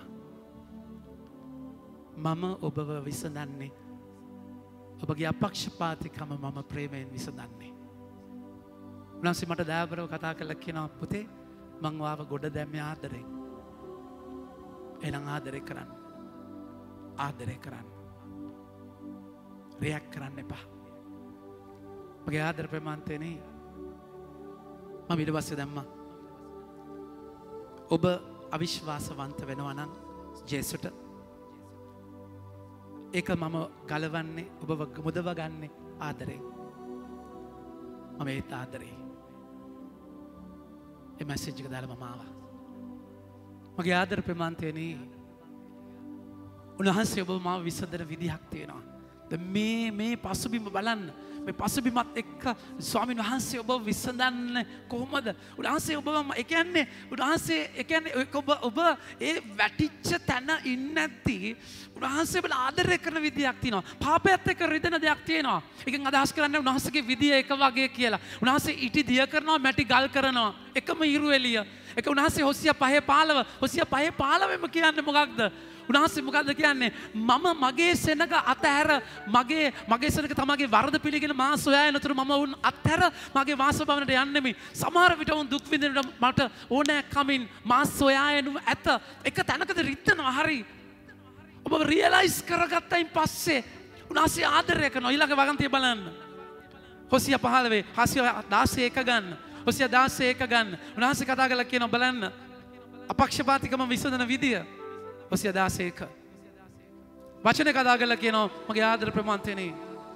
මම ඔබව විසඳන්නේ ඔබගේ අපක්ෂපාතිකම මම ප්‍රේමයෙන් විසඳන්නේ. උන්වහන්සේ මට දයාබරව කතා කරලා කියනවා පුතේ මං වාව ගොඩ දැම්මේ ආදරෙන්. එහෙනම් ආදරේ කරන්න. ආදරේ කරන්න. රියැක්ට් කරන්න එපා. මගේ ආදර ප්‍රේමාන්තේනේ මම ඊට පස්සේ දැම්මා. ඔබ අවිශ්වාසවන්ත වෙනවා නම් ජේසුට ඒක මම ගලවන්නේ ඔබව මුදව ගන්නේ ආදරේ. මම ඒත් ආදරේ. ඒ මැසේජ් එක දාලා මම ආවා. මගේ ආදර ප්‍රේමාන්තේනේ උන්වහන්සේ ඔබ මාව විසඳන විදිහක් තියෙනවා. මේ මේ පසුබිම බලන්න. මේ පසුබිමත් එක්ක ස්වාමීන් වහන්සේ ඔබ විසඳන්නේ කොහොමද? උන්වහන්සේ ඔබ ඒ කියන්නේ උන්වහන්සේ ඒ කියන්නේ ඔබ ඔබ ඒ වැටිච්ච තැන ඉන්නේ නැති උන්වහන්සේ ඔබ ආදරය කරන විදියක් තියෙනවා. පාපයත් එක්ක රිදෙන දෙයක් තියෙනවා. ඒකෙන් අදහස් කරන්නේ උන්වහන්සේගේ විදිය එක වගේ කියලා. උන්වහන්සේ ඉටි දිය කරනවා, මැටි ගල් කරනවා. එකම ඉරු එළිය. ඒක උන්වහන්සේ හොසියා පහේ පහළව හොසියා පහේ පහළවෙම කියන්නේ මොකක්ද? උන්වහන්සේ මොකද්ද කියන්නේ? මම මගේ සෙනග අතහැර මගේ මගේ සෙනග තමගේ වරද පිළිගෙන මා සොයා යනතුරු මම උන් අතහැර මගේ වාසභවනට යන්නෙමි. සමහර විට උන් දුක් විඳිනට මට ඕනෑ කමින් මා සොයා යනු ඇත. එක තැනකද රිද්දනවා හරි. ඔබ රියලයිස් කරගත්තයින් පස්සේ උන්වහන්සේ ආදරය කරනවා. ඊළඟ වගන්තිය බලන්න. හොසියා පහළවේ හොසියා දාසය එක ගන්න. හොසියා දාසය එක ගන්න. උන්වහන්සේ කතා කරලා කියනවා බලන්න අපක්ෂපාතිකම විසඳන විදිය. හොසියා දාසය එක. වචනේ කතා කරලා කියනවා මගේ ආදර ප්‍රමාන්තනේ.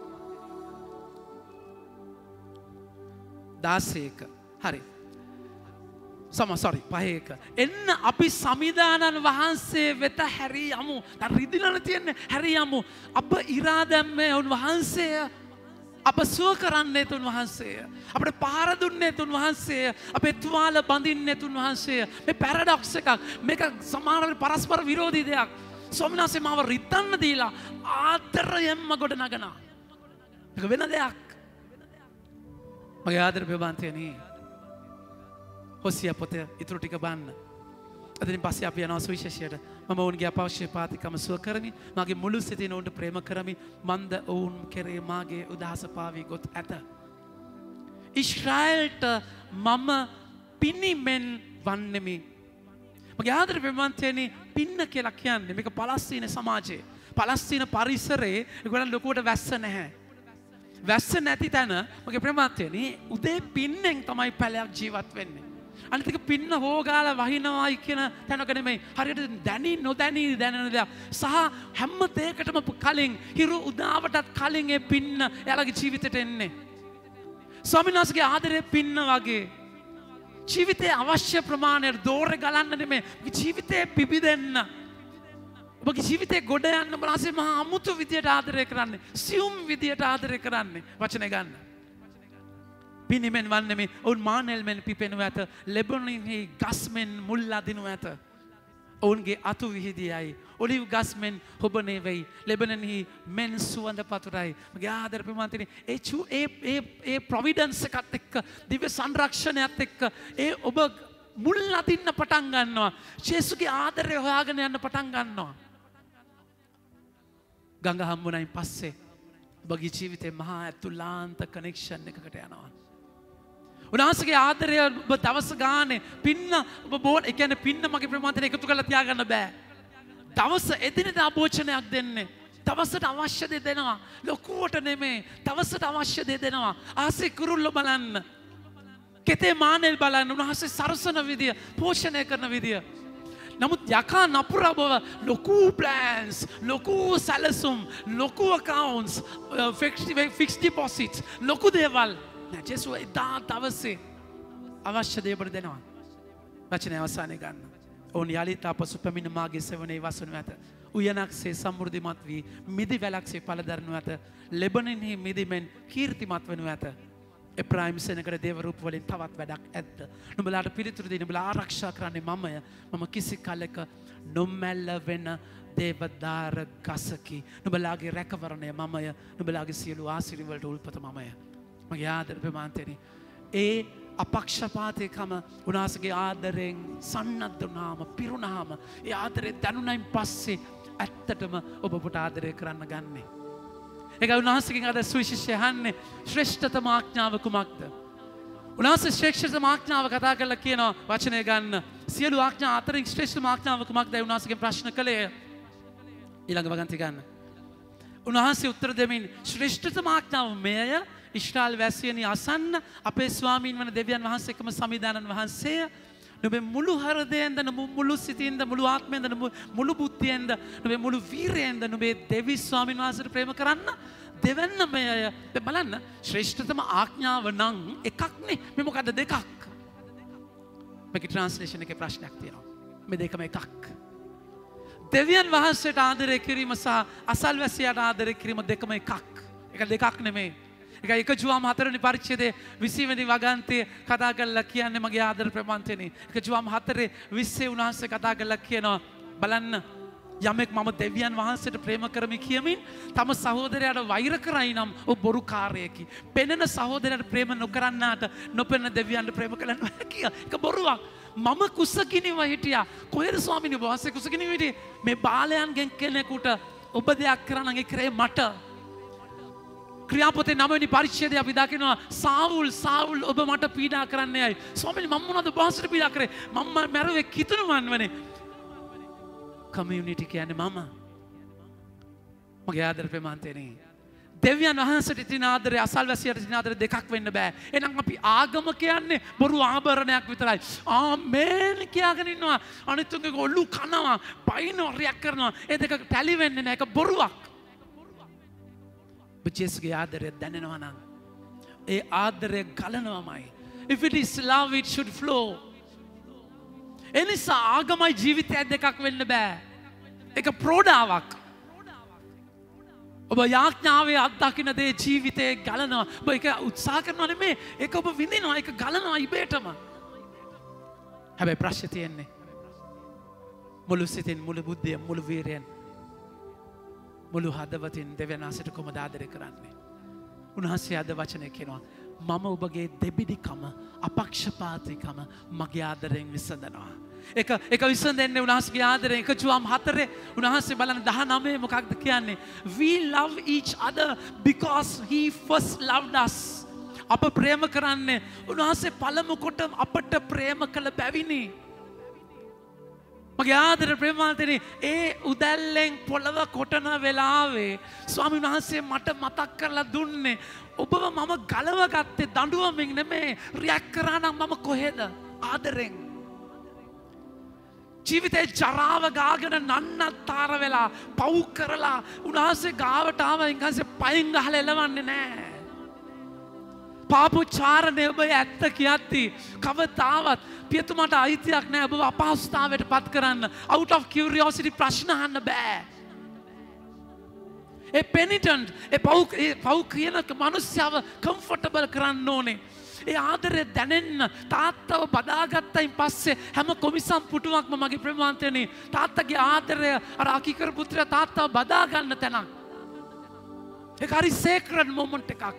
දාසය එක. හරි. සම සොරි පහේ එක. එන්න අපි සමිදානන් වහන්සේ වෙත හැරී යමු. දැන් රිදිලන තියන්නේ හැරී යමු. අප ඉරා දැම්මේ උන්වහන්සේය. අප සුව කරන්නේ තුන් වහන්සේය. අපට පහර දුන්නේ තුන් වහන්සේය. අපේ තුවාල බඳින්නේ තුන් වහන්සේය. මේ පැරඩොක්ස් එකක්. මේක සමහර පරස්පර විරෝධී දෙයක්. ස්වාමීන් වහන්සේ මාව රිද්දන්න දීලා ආදරයෙන්ම ගොඩ නගනවා. ඒක වෙන දෙයක්. මගේ ආදර ප්‍රබන්තයනේ. හොසියා පොතේ ඉතුරු ටික බලන්න. අදින් පස්සේ අපි යනවා සුවිශේෂයට. මම ඔවුන්ගේ අපෞෂ්‍ය පාතිකම සුව කරමි. මගේ මුළු සිතින් ඔවුන්ට ප්‍රේම කරමි. මන්ද ඔවුන් කෙරේ මාගේ උදහස පාවී ගොත් ඇත. ඊශ්‍රායල්ට මම පිනිමෙන් වන්නෙමි. මගේ ආදර ප්‍රේමන්තයනි පින්න කියලා කියන්නේ මේක පලස්තීන සමාජයේ. පලස්තීන පරිසරයේ ඒගොල්ලන් ලොකුවට වැස්ස නැහැ. වැස්ස නැති තැන මගේ ප්‍රේමන්තයනි උදේ පින්නෙන් තමයි පැලයක් ජීවත් වෙන්නේ. අනිතික පින්න හෝගාල වහිනවායි කියන තැනක නෙමෙයි. හරියට දැනි නොදැනි දැනෙන දෙයක්. සහ හැම දෙයකටම කලින් හිරු උදාවටත් කලින් ඒ පින්න එයාලගේ ජීවිතේට එන්නේ. ස්වාමීන් වහන්සේගේ ආදරේ පින්න වගේ. ජීවිතේ අවශ්‍ය ප්‍රමාණයට දෝරේ ගලන්න නෙමෙයි. ජීවිතේ පිබිදෙන්න. ඔබගේ ජීවිතේ ගොඩ යන්න බලාසේ මහා අමුතු විදියට ආදරය කරන්නේ. සියුම් විදියට ආදරය කරන්නේ. වචනේ ගන්න. පිනිමෙන් වන්නෙමි ඔවුන් මානෙල්මෙන් පිපෙනු ඇත. ලෙබනොනෙහි ගස්මෙන් මුල් අදිනු ඇත. ඔවුන්ගේ අතු විහිදියයි. ඔලිව් ගස්මෙන් හොබනේ වෙයි. ලෙබනොනෙහි මෙන් සුවඳ පතුරයි. මගේ ආදර ප්‍රමාන්තනි ඒ චු ඒ ඒ ඒ ප්‍රොවිඩන්ස් එකත් එක්ක දිව්‍ය සංරක්ෂණයත් එක්ක ඒ ඔබ මුල් අදින්න පටන් ගන්නවා. යේසුගේ ආදරය හොයාගෙන යන්න පටන් ගන්නවා. ගඟ හම්බුනයින් පස්සේ ඔබගේ ජීවිතේ මහා ඇතුළාන්ත කනෙක්ෂන් එකකට යනවා. උන්වහන්සේගේ ආදරය ඔබ දවස ගානේ පින්න ඔබ බෝන ඒ කියන්නේ පින්න මගේ ප්‍රමාණයට එකතු කරලා තියාගන්න බෑ. දවස එදිනෙදා භෝජනයක් දෙන්නේ. දවසට අවශ්‍ය දේ දෙනවා. ලොකුවට නෙමෙයි. දවසට අවශ්‍ය දේ දෙනවා. ආසේ කුරුල්ල බලන්න. කෙතේ මානෙල් බලන්න. උන්වහන්සේ සරසන විදිය, පෝෂණය කරන විදිය. නමුත් යකා නපුරා බව ලොකු ප්ලෑන්ස්, ලොකු සැලසුම්, ලොකු accounts, fixed deposits, ලොකු දේවල් නෑ. ජේසුස් එදා දවසේ අවශ්‍ය දේ අපට දෙනවා. වචනේ අවසානයේ ගන්න. ඔවුන් යලිත් අපසු පැමිණ මාගේ සෙවණේ වසනු ඇත. උයනක්සේ සමෘද්ධිමත් වී මිදි වැලක්සේ පළදරනු ඇත. ලෙබනන්හි මිදිමෙන් කීර්තිමත් වනු ඇත. එප්‍රායිම් සෙනගට දේව රූප වලින් තවත් වැඩක් ඇද්ද? නුඹලාට පිළිතුරු දෙන්න නුඹලා ආරක්ෂා කරන්නේ මමය. මම කිසි කලක නොමැල්ල වෙන දේවදාර ගසකි. නුඹලාගේ රැකවරණය මමය. නුඹලාගේ සියලු ආශිර්වාද වලට උල්පත මමය. මගේ ආදර ප්‍රමාන්තනේ ඒ අපක්ෂපාතයකම උන්වහන්සේගේ ආදරෙන් සන්නද්ධ වුණාම පිරුණාම ඒ ආදරේ දැනුණයින් පස්සේ ඇත්තටම ඔබ ඔබට ආදරය කරන්න ගන්නේ. ඒක උන්වහන්සේගෙන් අද සුවිශේෂය අහන්නේ ශ්‍රේෂ්ඨතම ආඥාව කුමක්ද? උන්වහන්සේ ශ්‍රේෂ්ඨතම ආඥාව කතා කරලා කියනවා වචනය ගන්න. සියලු ආඥා අතරින් ශ්‍රේෂ්ඨතම ආඥාව කුමක්ද? උන්වහන්සේගෙන් ප්‍රශ්න කළේ. ඊළඟ වගන්ති ගන්න. උන්වහන්සේ උත්තර දෙමින් ශ්‍රේෂ්ඨතම ආඥාව මෙය ඉශ්‍රායල් වැසියනි අසන්න අපේ ස්වාමීන් වන දෙවියන් වහන්සේ එකම සමිදානන් වහන්සේය. නුඹේ මුළු හෘදයෙන්ද මුළු සිතින්ද මුළු ආත්මයෙන්ද මුළු බුද්ධියෙන්ද නුඹේ මුළු වීරයෙන්ද නුඹේ දෙවි ස්වාමීන් වහන්සේට ප්‍රේම කරන්න. දෙවන්න මෙය බලන්න ශ්‍රේෂ්ඨතම ආඥාව නම් එකක්නේ. මේ මොකද්ද දෙකක්? මේකේ ට්‍රාන්ස්ලේෂන් එකේ ප්‍රශ්නයක් තියෙනවා. මේ දෙකම එකක්. දෙවියන් වහන්සේට ආදරය කිරීම සහ අසල්වැසියාට ආදරය කිරීම දෙකම එකක්. ඒක දෙකක් නෙමෙයි. එක එක ජුවාම් හතරවෙනි පරිච්ඡේදයේ විසි වෙනි වගන්තිය කතා කරලා කියන්නේ මගේ ආදර ප්‍රමාන්තනේ. එක ජුවාම් හතරේ විස්සේ උන්වහන්සේ කතා කරලා කියනවා බලන්න යමෙක් මම දෙවියන් වහන්සේට ප්‍රේම කරමි කියමින් තම සහෝදරයාට වෛර කරයි නම් ඔහු බොරුකාරයෙකි. පෙනෙන සහෝදරයාට ප්‍රේම නොකරන්නාට නොපෙනෙන දෙවියන්ට ප්‍රේම කළ නොහැකිය. ඒක බොරුවක්. මම කුසගිනිව හිටියා. කොහෙද ස්වාමීනි වහන්සේ කුසගිනිව හිටියේ? මේ බාලයන්ගෙන් කෙනෙකුට ඔබ දෙයක් කරන්න ඒ කරේ මට. ක්‍රියාපොතේ නවවෙනි පරිච්ඡේදය අපි දකිනවා සාවුල් සාවුල් ඔබ මට පීඩා කරන්නේයි. ස්වාමීනි මම මොනවද වහන්සේට පීඩා කරේ? මම මැරුවේ කිතුණුවන් වනේ. කමියුනිටි කියන්නේ මම. මගේ ආදර ප්‍රේමාන්තේනේ. දෙවියන් වහන්සේට තියෙන ආදරේ අසල්වැසියට තියෙන ආදරේ දෙකක් වෙන්න බෑ. එහෙනම් අපි ආගම කියන්නේ බොරු ආභරණයක් විතරයි. ආමේන් කියාගෙන ඉන්නවා. අනිත් උන්ගේ ඔලු කනවා, පයින්නවා, රියැක්ට් කරනවා. ඒ දෙක ටැලි වෙන්නේ නැහැ. ඒක බොරුවක්. ජේසුගේ ආදරය දැනෙනවා නම් ඒ ආදරය ගලනවාමයි. If it is love it should flow. එනිසා ආගමයි ජීවිතය දෙකක් වෙන්න බෑ. ඒක ප්‍රෝඩාවක්. ඔබ යාඥාවේ අත්දකින්න දේ ජීවිතේ ගලනවා. ඔබ ඒක උත්සාහ කරනවා නෙමෙයි. ඒක ඔබ විඳිනවා. ඒක ගලනවා ඉබේටම. හැබැයි ප්‍රශ්නේ තියෙන්නේ මුළු සිතින් මුළු බුද්ධියෙන් මුළු වීරයෙන් මුළු හදවතින් දෙවියන් වහන්සේට කොහොමද ආදරය කරන්නේ? උන්වහන්සේ අද වචනේ කියනවා මම ඔබගේ දෙබිඩිකම අපක්ෂපාතීකම මගේ ආදරයෙන් විසඳනවා. ඒක ඒක විසඳන්නේ උන්වහන්සේගේ ආදරයෙන්. එක ජුවම් හතරේ උන්වහන්සේ බලන්න දහනවය මොකක්ද කියන්නේ? We love each other because he first loved us. අප ප්‍රේම කරන්නේ උන්වහන්සේ පළමු කොට අපට ප්‍රේම කළ බැවිනි. මගේ ආදර ප්‍රේමාන්තනේ ඒ උදැල්ලෙන් පොළව කොටන වෙලාවේ ස්වාමීන් වහන්සේ මට මතක් කරලා දුන්නේ ඔබව මම ගලව ගත්තේ දඬුවමින් නෙමෙයි රියැක්ට් කරා නම් මම කොහෙද ආදරෙන් ජීවිතේ ජරාව ගාගෙන නන්නත්තර වෙලා පව් කරලා උන්වහන්සේ ගාවට ආව ඉංගන්සේ පයින් ගහලා එලවන්නේ නැහැ පාපුචාරණය ඔබ ඇත්ත කියද්දී කවදාවත් පියතුමාට අයිතියක් නැහැ ඔබ අපහසුතාවයට පත් කරන්න out of curiosity ප්‍රශ්න අහන්න බෑ ඒ penitent ඒ පව් ඒ පව් කියන මනුස්සයව comfortable කරන්න ඕනේ ඒ ආදරය දැනෙන්න තාත්තව බදාගත්තයින් පස්සේ හැම කොමිසම් පුටුවක්ම මගේ ප්‍රේමාන්තයනේ තාත්තගේ ආදරය අර අකිකර පුත්‍රයා තාත්තව බදා ගන්න තැනක් ඒක හරි sacred moment එකක්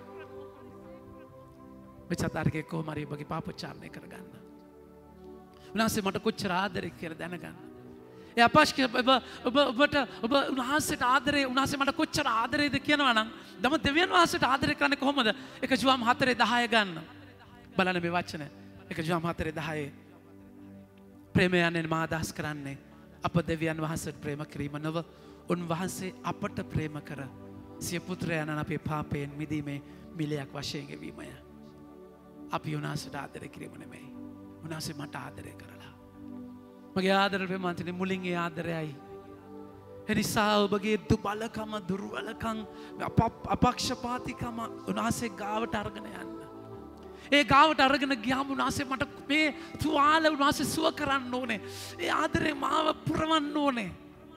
මෙචාතාරකේ කොහොම හරි ඔබගේ පාපෝච්චාරණය කරගන්න. උන්වහන්සේ මට කොච්චර ආදරේ කියලා දැනගන්න. ඒ අපස්ක ඔබ ඔබ ඔබට ඔබ උන්වහන්සේට ආදරේ උන්වහන්සේ මට කොච්චර ආදරේද කියනවා නම් දම දෙවියන් වහන්සේට ආදරේ කරන්නේ කොහොමද? එක ජුවම් හතරේ දහය ගන්න. බලන්න මේ වචන. එක ජුවම් හතරේ දහය. ප්‍රේමය යන්නේ මා අදහස් කරන්නේ අප දෙවියන් වහන්සේට ප්‍රේම කිරීම නොව උන්වහන්සේ අපට ප්‍රේම කර සිය පුත්‍රයාණන් අපේ පාපයෙන් මිදීමේ මිලයක් වශයෙන් ගෙවීමය. අපි උන්වහන්සේට ආදරය කිරීම නෙමෙයි. උන්වහන්සේ මට ආදරය කරලා. මගේ ආදර ප්‍රේමාන්තනේ මුලින් ඒ ආදරයයි. ඒ නිසා ඔබගේ දුබලකම දුර්වලකම් අපක්ෂපාතීකම උන්වහන්සේ ගාවට අරගෙන යන්න. ඒ ගාවට අරගෙන ගියාම උන්වහන්සේ මට මේ තුවාල උන්වහන්සේ සුව කරන්න ඕනේ. ඒ ආදරේ මාව පුරවන්න ඕනේ.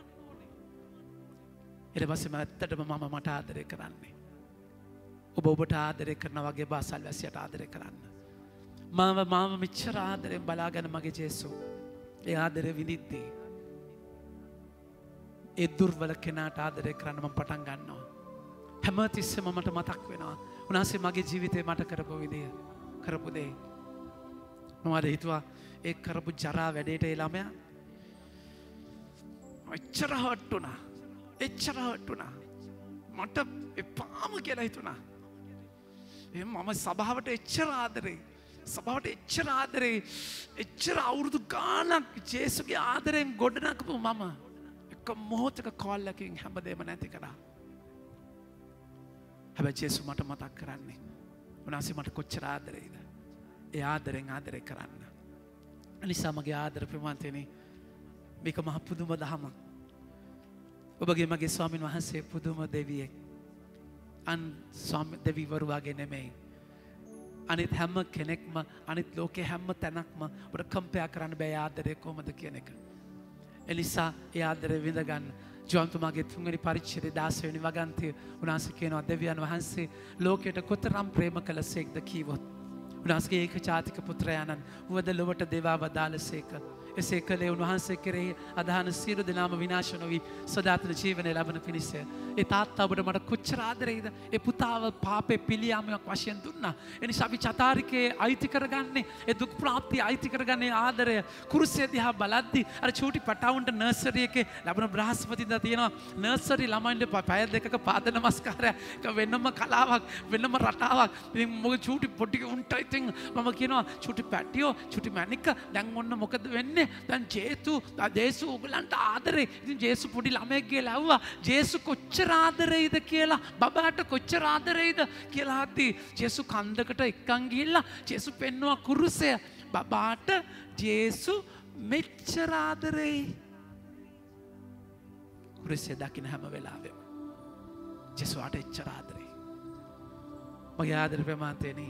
ඊට පස්සේ මම ඇත්තටම මම මට ආදරය කරන්නේ. ඔබ ඔබට ආදරය කරන වගේ බාසල් වැසියට ආදරය කරන්න. මාව මාව මෙච්චර ආදරෙන් බලාගෙන මගේ ජේසු. ඒ ආදරය විඳිද්දී ඒ දුර්වල කෙනාට ආදරය කරන්න මම පටන් ගන්නවා. හැමතිස්සෙම මට මතක් වෙනවා. උන්වහන්සේ මගේ ජීවිතේ මට කරපු විදිය, කරපු දේ. මම අද හිතුවා ඒ කරපු ජරා වැඩේට ඒ ළමයා එච්චර හර්ට් වුණා. එච්චර හර්ට් වුණා. මට එපාම කියලා හිතුණා. මම සභාවට එච්චර ආදරේ සභාවට එච්චර ආදරේ එච්චර අවුරුදු ගානක් ජේසුගේ ආදරෙන් ගොඩනගපු මම එක මොහොතක කෝල් එකකින් හැමදේම නැති කරා. හැබැයි ජේසු මට මතක් කරන්නේ උන්වහන්සේ මට කොච්චර ආදරේද. ඒ ආදරෙන් ආදරේ කරන්න. නිසා මගේ ආදර ප්‍රමාන්තනේ මේක මහ පුදුම දහමක්. ඔබගේ මගේ ස්වාමීන් වහන්සේ පුදුම දෙවියෙක්. අන් ස්වාමී දෙවිවරු වගේ නෙමෙයි. අනිත් හැම කෙනෙක්ම අනිත් ලෝකේ හැම තැනක්ම ඔබට කම්පෙයා කරන්න බෑ ආදරය කොහොමද කියන එක. ඒ නිසා ඒ ආදරය විඳ ගන්න. ජෝන්තුමාගේ තුන්වෙනි පරිච්ඡේදයේ දාස වෙනි වගන්තිය උන්වහන්සේ කියනවා දෙවියන් වහන්සේ ලෝකයට කොතරම් ප්‍රේම කළසේක්ද කීවොත්. උන්වහන්සේගේ ඒක ජාතික පුත්‍රයාණන් වද ලොවට දේවා වදාළසේක. එසේ කළේ උන්වහන්සේ කෙරෙහි අදහන සියලු දෙනාම විනාශ නොවි සදාතන ජීවනය ලබන පිණිස. ඒ තාත්තා ඔබට මට කොච්චර ආදරේද? ඒ පුතාව පාපේ පිළියාමයක් වශයෙන් දුන්නා. ඒ නිසා අපි චතාරිකේ අයිති කරගන්නේ ඒ දුක් ප්‍රාප්තිය අයිති කරගන්නේ ආදරය. කුරුසය දිහා බලද්දි අර චූටි පටවුන්ට නර්සරි එකේ ලැබෙන බ්‍රහස්පතින්දා තියෙනවා නර්සරි ළමයින්ට පැය දෙකක පාද නමස්කාරය. ඒක වෙනම කලාවක් වෙනම රටාවක්. ඉතින් මොකද චූටි පොඩි උන්ට ඉතින් මම කියනවා චූටි පැටියෝ චූටි මැනික දැන් ඔන්න මොකද වෙන්නේ? දැන් ජේසු ජේසු ඔයගලන්ට ආදරේ. ඉතින් ජේසු පොඩි ළමයෙක් කියලා ඇහුවා ජේසු කොච්චර ආදරේද කියලා බබාට කොච්චර ආදරේද කියලා අහද්දී ජේසු කන්දකට එක්කන් ගිහිල්ලා ජේසු පෙන්නවා කුරුසය බබාට ජේසු මෙච්චර ආදරේ. කුරුසය දකින්න හැම වෙලාවෙම ජේසුට එච්චර ආදරේ. මගේ ආදර ප්‍රමාණතේනේ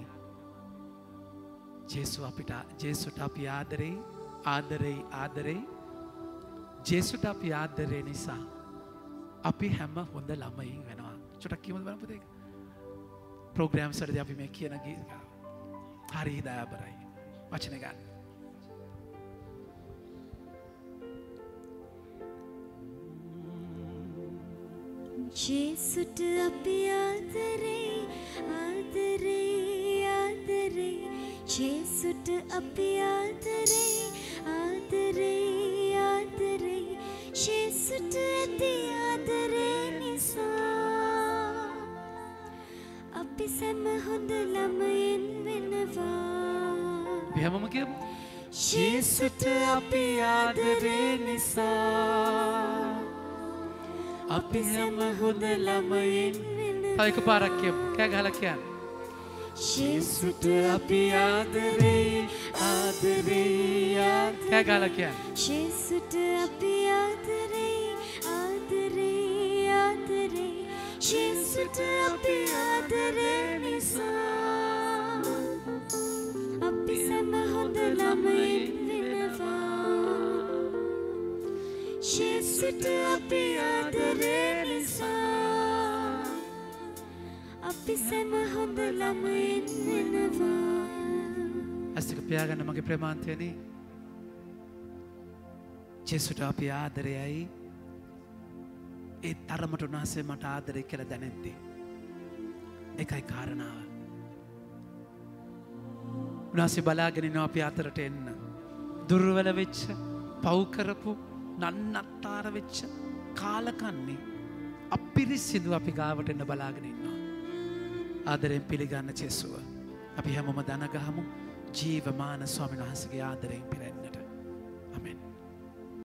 ජේසු අපිට ජේසුට අපි ආදරේ ආදරේ ආදරේ ජේසුට අපි ආදරේ නිසා අපි හැම හොඳ ළමයින් වෙනවා. චුට්ටක් කියමුද බලන්න පුතේ. ප්‍රෝග්‍රෑම්ස් වලදී අපි මේ කියන ගීත හරි දයාබරයි. වචන ගන්න. ජේසුට අපි ආදරේ ආදරේ ආදරේ ජේසුට අපි ආදරේ ආදරේ ආදරේ ජේසුට ඇති ආදරේ නිසා අපි සැම හොඳ ළමයින් වෙනවා. එහෙමම කියමු. ජේසුට අපි ආදරේ නිසා අපි සැම හොඳ ළමයින් වෙනවා. තව එකපාරක් කියමු. කෑ ගහලා කියන්න. ජේසුට අපි ආදරේ ආදරේ ආදරේ කෑ ගහලා කියන්න. ජේසුට අපි ආදරේ ආදරේ ආදරේ ජේසුට අපි ආදරේ නිසා අපි සැම හොඳ ළමයින් වෙනවා. ජේසුට අපි ආදරේ නිසා අපි සැම හොඳ ළමයින් වෙනවා. අස්තික පියාගන්න මගේ ප්‍රමාන්තයනේ. ජේසුට අපි ආදරයයි ඒ තරමට උන්වහන්සේ මට ආදරය කියලා දැනෙද්දී ඒකයි කාරණාව. උන්වහන්සේ බලාගෙන ඉන්නවා අපි අතරට එන්න. දුර්වල වෙච්ච, පව් කරපු, නන්නත්තර වෙච්ච කාලකන්ණි අපිරිසිදු අපි ගාවට එන්න බලාගෙන ඉන්නවා. ආදරයෙන් පිළිගන්න ජේසුව අපි හැමෝම දන ගහමු ජීවමාන ස්වාමීන් වහන්සේගේ ආදරයෙන් පිරෙන්නට. ආමෙන්.